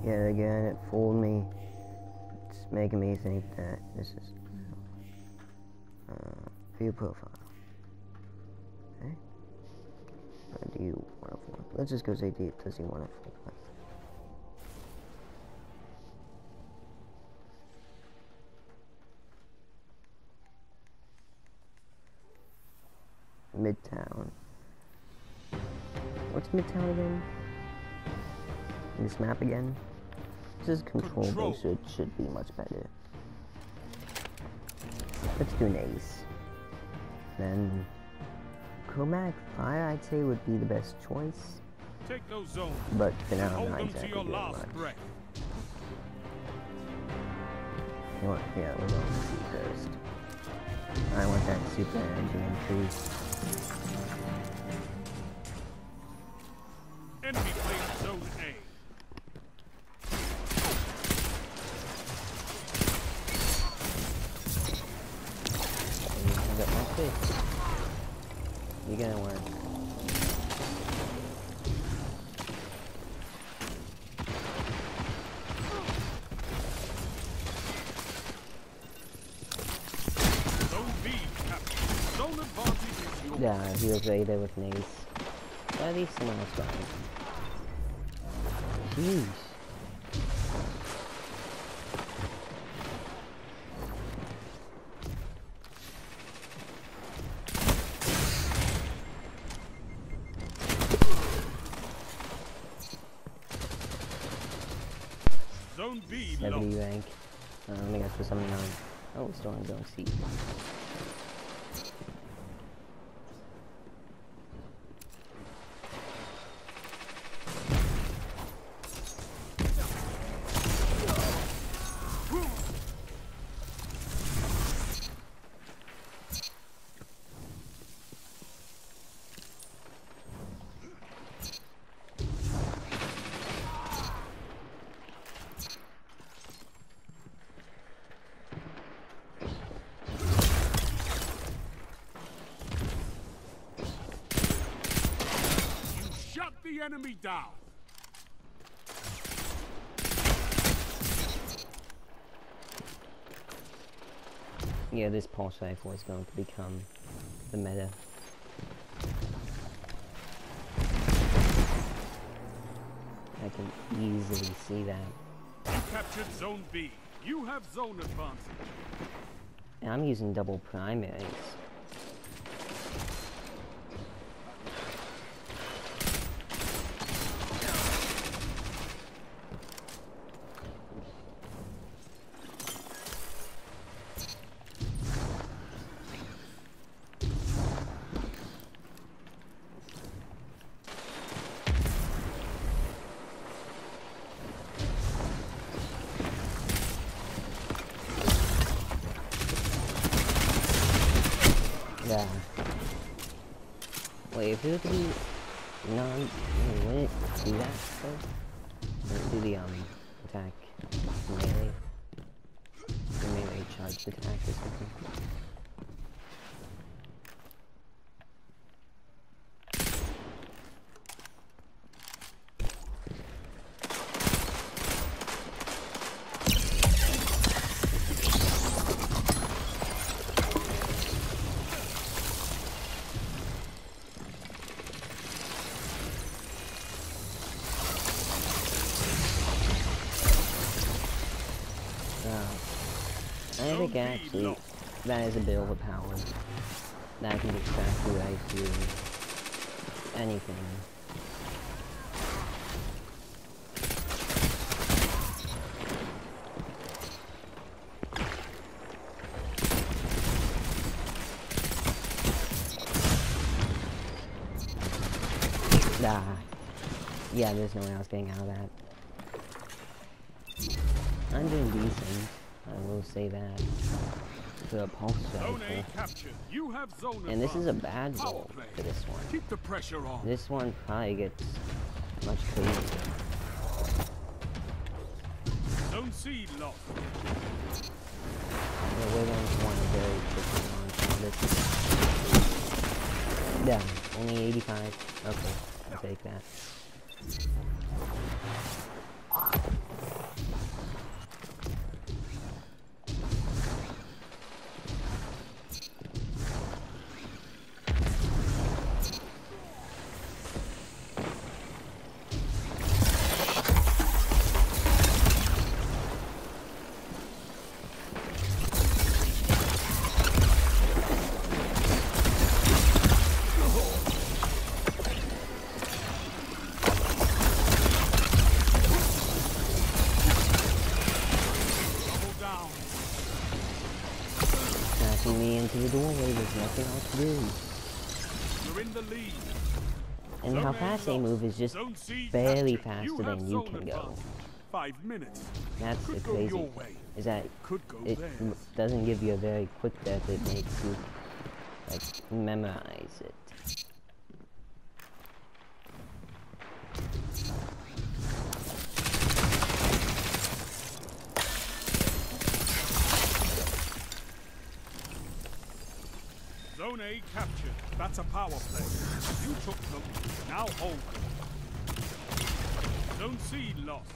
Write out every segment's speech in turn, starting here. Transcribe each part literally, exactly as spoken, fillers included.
Yet again, it fooled me. It's making me think that this is uh, view profile. Okay. Uh, do you want to form? Let's just go say, do, does he want to form? Midtown. What's Midtown again? This map again? This is control, control. Based, so it should be much better. Let's do an ace. Then Comac Fire, I'd say, would be the best choice. Take those zones. But for now, hold I'm not them exactly to your doing last much. breath. You know what? Yeah, we're going to see first. I want that super energy increase. Enemy playing zone A. I got my fix. You're gonna work. Zone B, Captain. Zone advantage is yours. Yeah, he was right there with Nace. But at least someone else got him. Jeez. Zone B, seventy locked. rank. Uh, I think that's for seventy-nine. Oh, still on zone C. The enemy down. Yeah, this pulse rifle is going to become the meta. I can easily see that. You captured zone B. You have zone advantage. And I'm using double primaries. Yeah. Wait, if it were to be non, wouldn't it do that though? Wouldn't it do the um attack melee? The melee charged attack or something? I think actually that is a bit overpowered. That can distract you right through anything. Ah. Yeah, there's no way I was getting out of that. I'm doing decent. I will say that. For a pulse rifle. You have zone and this is a bad roll for this one. Keep the pressure on. This one probably gets much crazier. Zone C locked. Yeah, we're going to want a very tricky launch on this. Yeah, only eighty-five. Okay, I'll take that. pushing me into the doorway. There's nothing else to do. You're in the lead. And how fast they move is just barely faster than you can go. Five minutes. That's the Could go crazy your thing, way. is that Could go it theirs. m- doesn't give you a very quick death. It makes you like memorize it. Zone A captured. That's a power play. You took them. Now hold them. Zone C lost.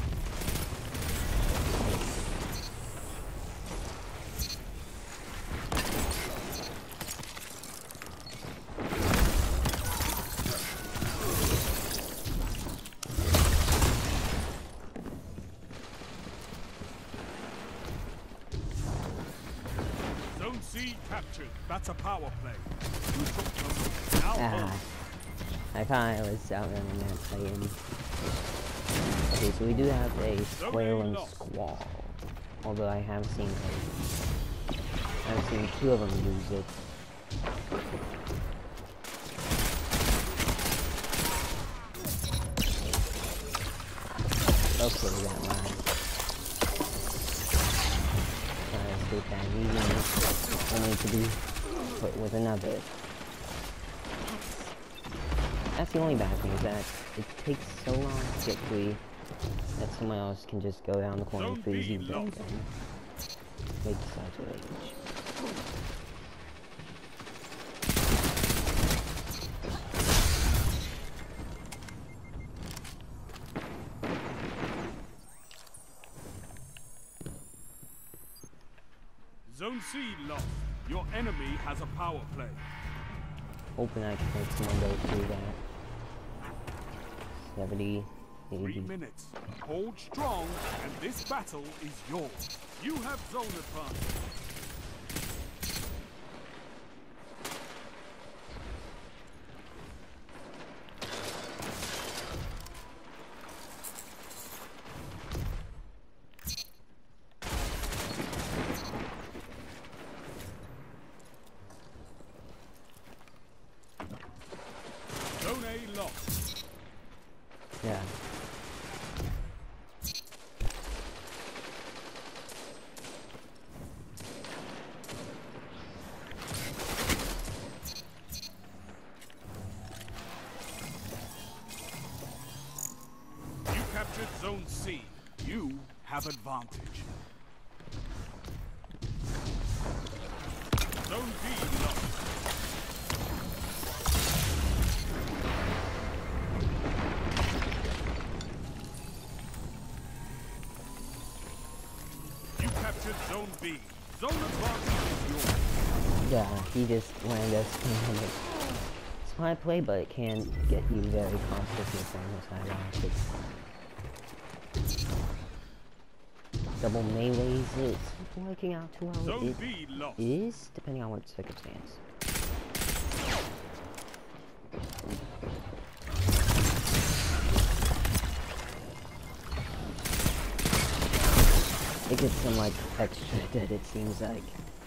Zone C captured. That's a power play. You took them. Now hold Ah, them. I thought I was outrunning that plane. Okay, so we do have a square and squall. Although I have seen like, I've seen two of them use it. Hopefully that line. Try to escape that easily, only to be put with another. That's the only bad thing, is that it takes so long to get free that someone else can just go down the corner and freeze you dead and make such a rage. Zone C lost. Your enemy has a power play. Hoping I can make someone go through that. seventy, Three eighty. minutes. Hold strong, and this battle is yours. You have zone advantage. Zone A lost. Yeah. You captured Zone C. You have advantage. Zone B lost. You captured Zone B. Zone advantage is yours. Yeah, he just landed us in it. Smart play, but it can get you very cautious on the side of double melees, it's working out too well. Zone It B lost. is, depending on what circumstance. It gets some like extra dead, it seems like.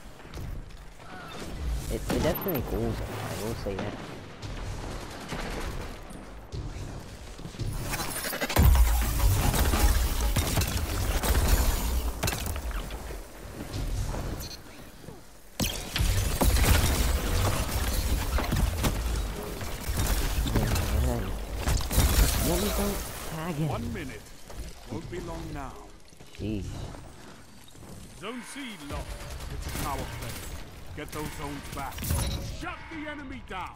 It, it definitely fools them, I will say that. Let me go tag him. One minute. Won't be long now. Jeez. Zone C lost. It's a power play. Get those zones back. Shut the enemy down.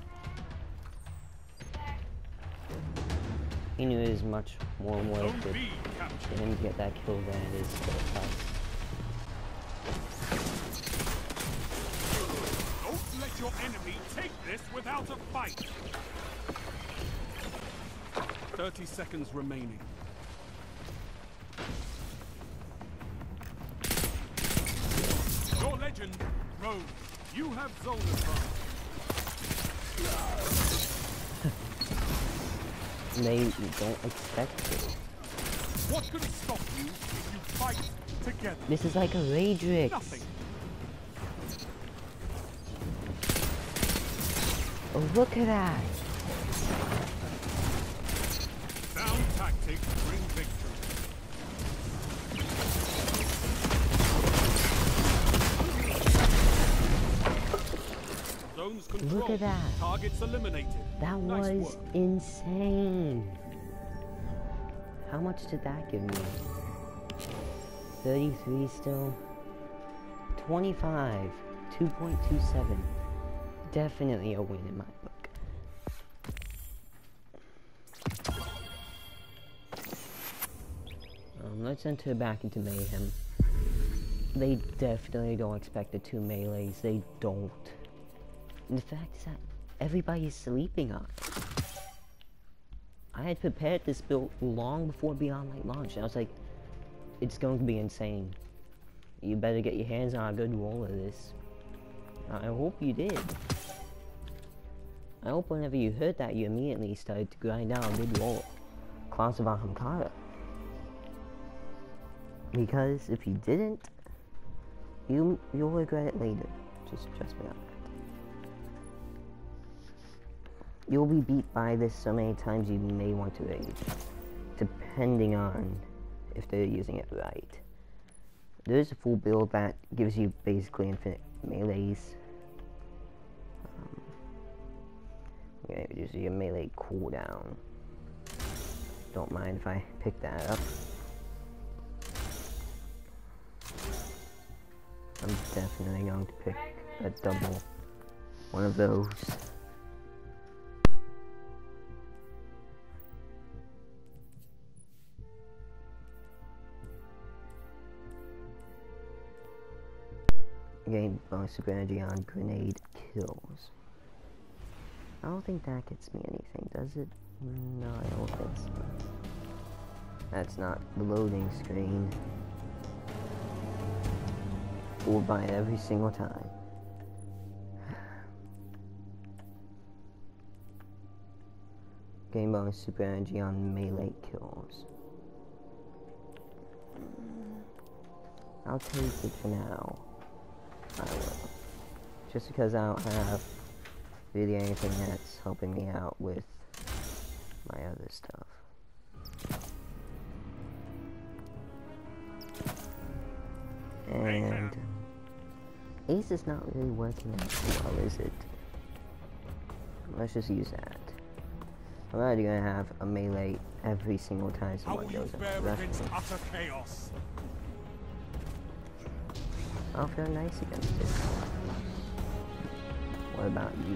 He knew it was much more worth Zone it B for captured. him to get that kill than it is for us. Don't let your enemy take this without a fight. Thirty seconds remaining. Your legend, Rogue. You have zone advantage. They don't expect it. What can stop you if you fight together? This is like a Raidrix. Nothing. Oh, look at that! Sound tactics bring victory. Zones controlled. Look at that! Targets eliminated. That Nice was work. insane! How much did that give me? thirty-three still? twenty-five. two point two seven. Definitely a win in my book. Um, let's enter back into Mayhem. They definitely don't expect the two melees. They don't. And the fact is that everybody's sleeping on it. I had prepared this build long before Beyond Light launched. I was like, it's going to be insane. You better get your hands on a good roll of this. I hope you did. I hope whenever you heard that, you immediately started to grind out a good roll. Claws of Ahamkara. Because if you didn't, you, you'll regret it later. Just trust me on that. You'll be beat by this so many times you may want to rage. Depending on if they're using it right. There's a full build that gives you basically infinite melees. Um, yeah, usually a melee cooldown. Don't mind if I pick that up. I'm definitely going to pick a double one of those. Gain bonus super energy on grenade kills. I don't think that gets me anything, does it? No, I don't think so. That's not the loading screen. We'll buy it every single time. Gain bonus super energy on melee kills. I'll take it for now. I will. Just because I don't have really anything that's helping me out with my other stuff. And Ace is not really working out so well, is it? Let's just use that. I'm already gonna have a melee every single time someone goes up. Against utter chaos. I'll feel nice against it. What about you?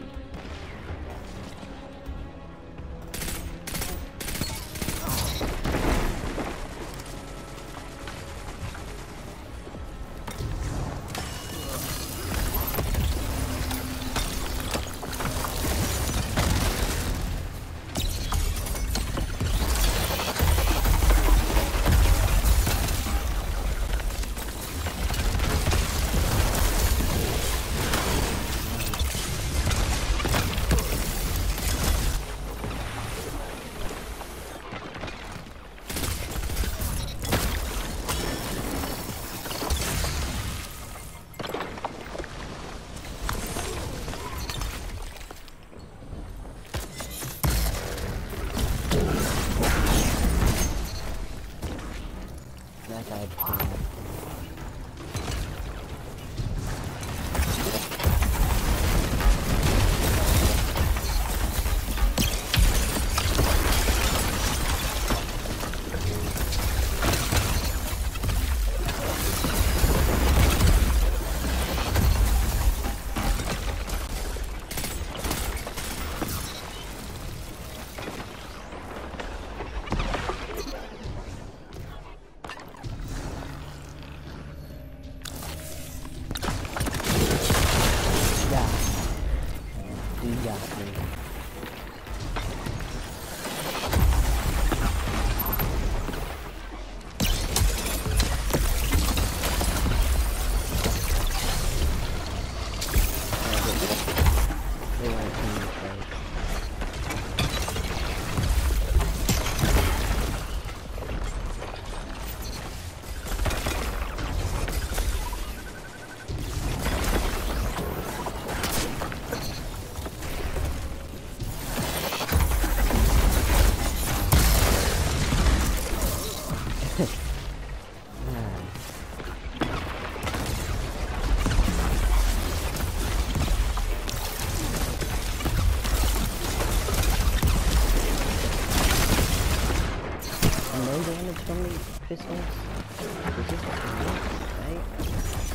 so many pistols. Is this right?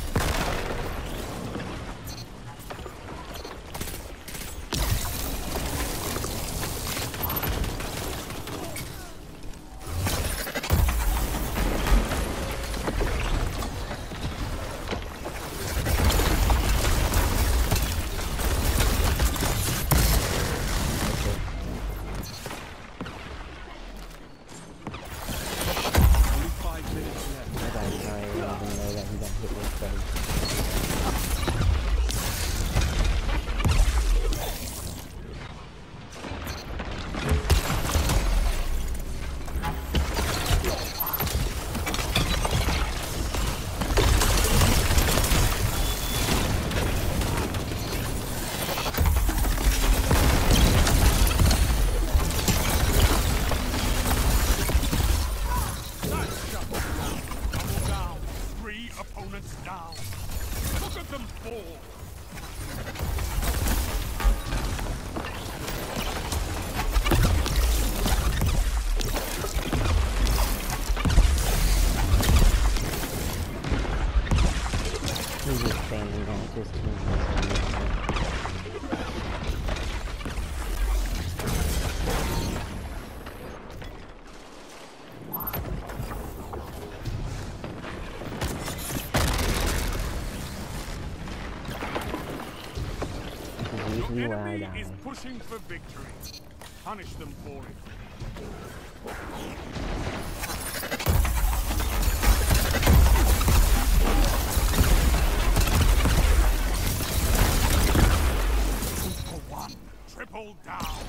The enemy is pushing for victory. Punish them for it. For one, triple down.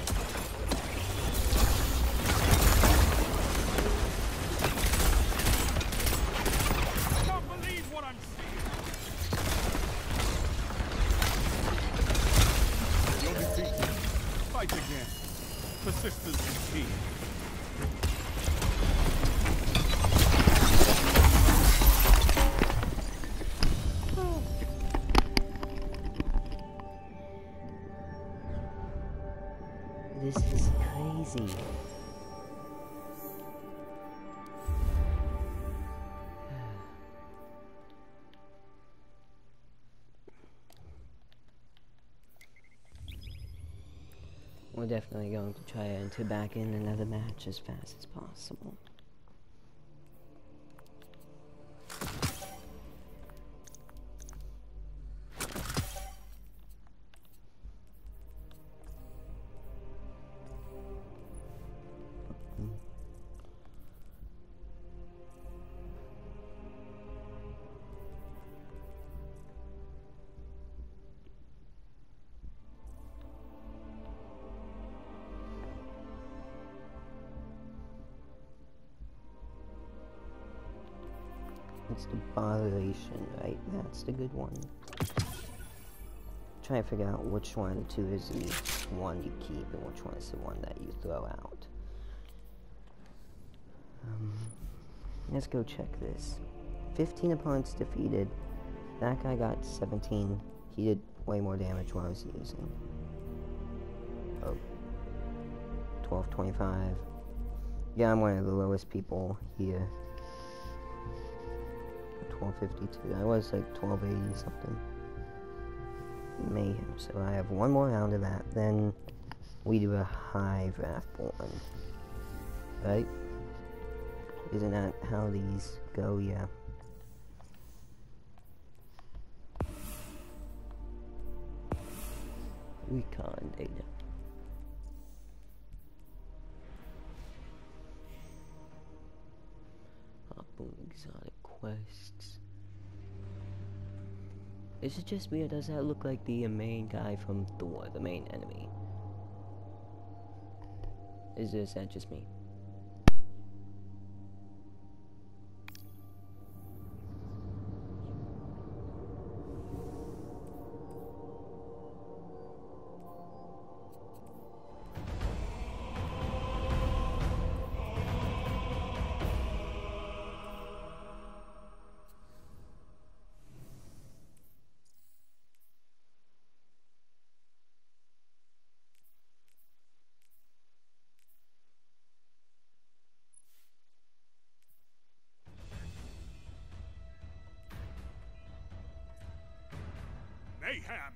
I can't believe what I'm seeing. Fight again. Persistence is key. This is crazy. We're definitely going to try and to back in another match as fast as possible. It's the botheration, right? That's the good one. Try to figure out which one of the two is the one you keep and which one is the one that you throw out. Um, let's go check this. fifteen opponents defeated. That guy got seventeen. He did way more damage while I was using. Oh. twelve twenty-five. Yeah, I'm one of the lowest people here. twelve fifty-two. I was like twelve eighty something. Mayhem. So I have one more round of that. Then we do a high Wrathborn. Right? Isn't that how these go? Yeah. Recon data. Harpoon exotic quests. Is it just me or does that look like the main guy from Thor, the main enemy? Is this that just me? mayhem.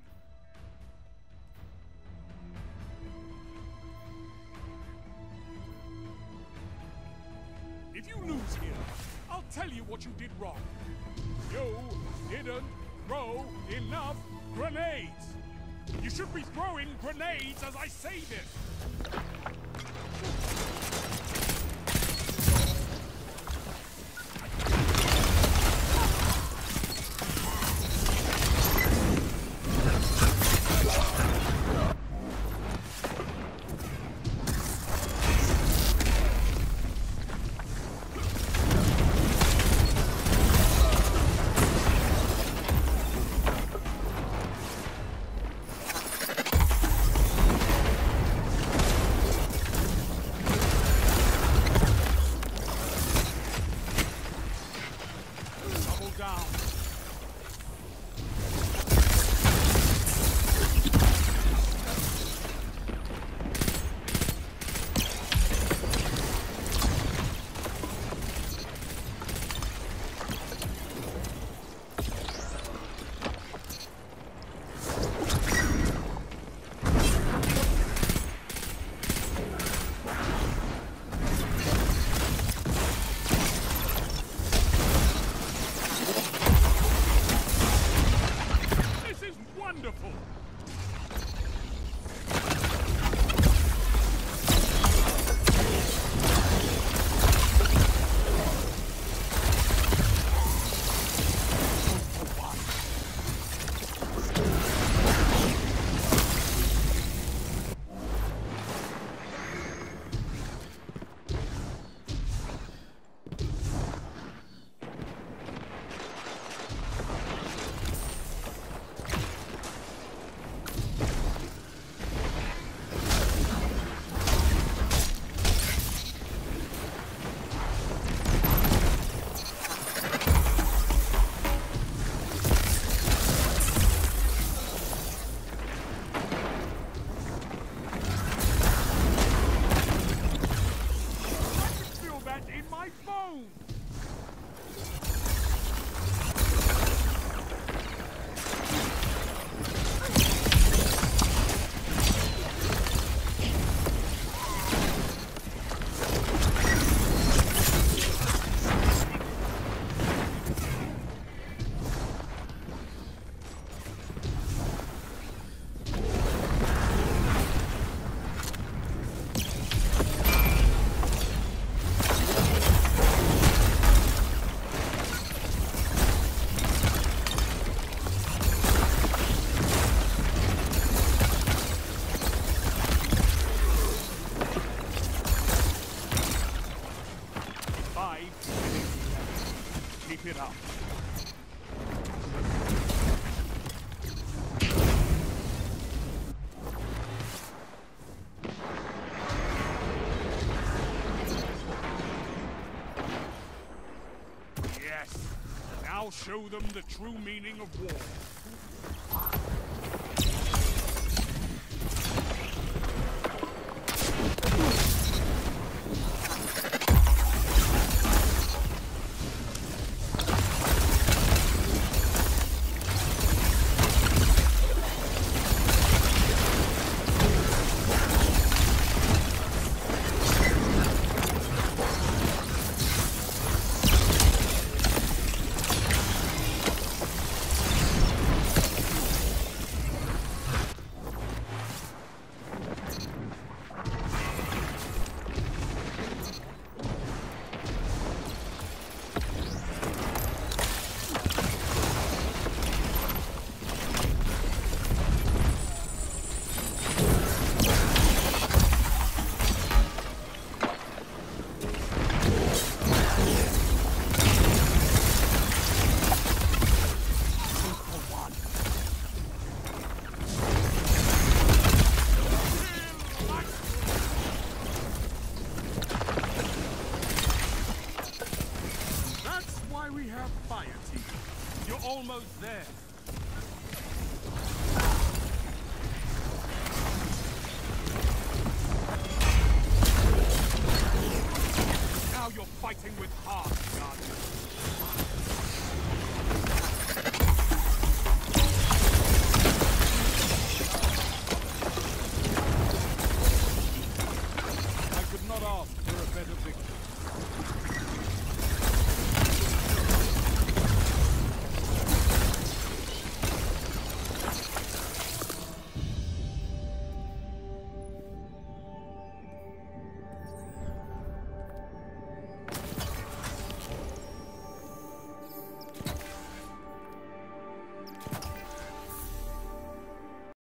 If you lose here, I'll tell you what you did wrong. You didn't throw enough grenades. You should be throwing grenades as I say this. Keep it up. Yes. Now show them the true meaning of war. We have fire team. You're almost there. Now you're fighting with heart.